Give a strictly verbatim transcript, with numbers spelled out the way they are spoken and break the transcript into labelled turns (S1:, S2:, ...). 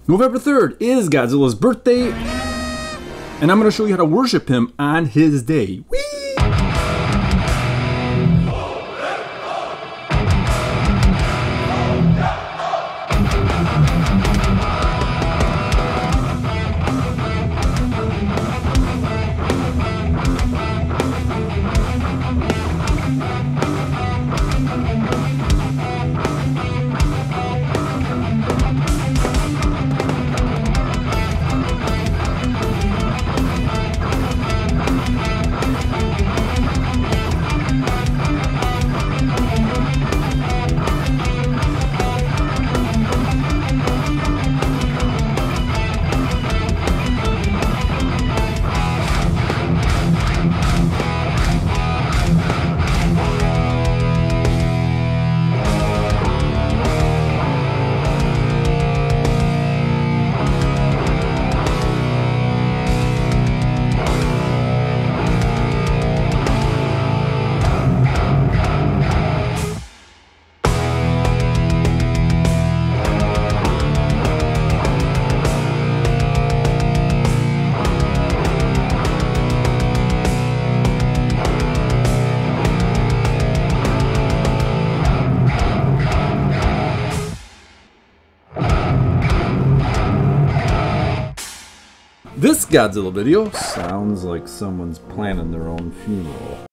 S1: November third is Godzilla's birthday, and I'm going to show you how to worship him on his day. Whee! This Godzilla video sounds like someone's planning their own funeral.